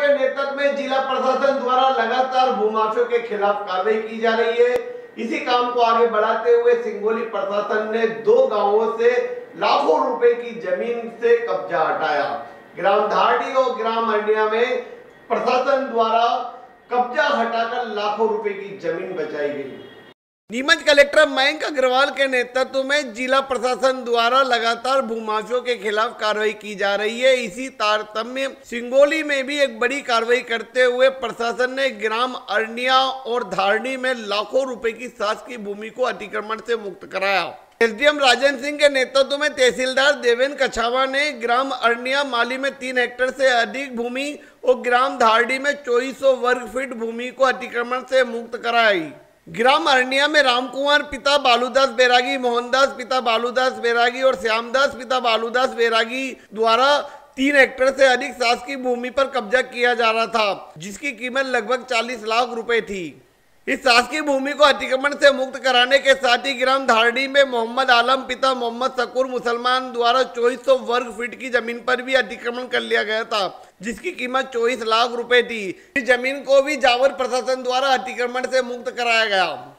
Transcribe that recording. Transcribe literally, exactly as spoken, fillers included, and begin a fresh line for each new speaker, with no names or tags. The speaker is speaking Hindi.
के नेतृत्व में जिला प्रशासन द्वारा लगातार भूमाफियों के खिलाफ कार्रवाई की जा रही है। इसी काम को आगे बढ़ाते हुए सिंगोली प्रशासन ने दो गांवों से लाखों रुपए की जमीन से कब्जा हटाया। ग्राम धारडी और ग्राम अरनिया में प्रशासन द्वारा कब्जा हटाकर लाखों रुपए की जमीन बचाई गई। नीमच कलेक्टर मयंक अग्रवाल के नेतृत्व में जिला प्रशासन द्वारा लगातार भूमाफियों के खिलाफ कार्रवाई की जा रही है। इसी तारतम्य सिंगोली में भी एक बड़ी कार्रवाई करते हुए प्रशासन ने ग्राम अरनिया और धारणी में लाखों रुपए की शासकीय भूमि को अतिक्रमण से मुक्त कराया। एसडीएम राजेंद्र सिंह के नेतृत्व में तहसीलदार देवेंद्र कछावा ने ग्राम अरनिया माली में तीन हेक्टेयर से अधिक भूमि और ग्राम धारडी में चौबीस सौ वर्ग फीट भूमि को अतिक्रमण से मुक्त कराई। ग्राम अरनिया में रामकुमार पिता बालूदास बैरागी, मोहनदास पिता बालूदास बैरागी और श्यामदास पिता बालूदास बैरागी द्वारा तीन हेक्टेयर से अधिक शासकीय भूमि पर कब्जा किया जा रहा था, जिसकी कीमत लगभग चालीस लाख रुपए थी। इस शासकीय भूमि को अतिक्रमण से मुक्त कराने के साथ ही ग्राम धारडी में मोहम्मद आलम पिता मोहम्मद शकूर मुसलमान द्वारा चौबीस सौ वर्ग फीट की जमीन पर भी अतिक्रमण कर लिया गया था, जिसकी कीमत चौबीस लाख रुपए थी। इस जमीन को भी जावर प्रशासन द्वारा अतिक्रमण से मुक्त कराया गया।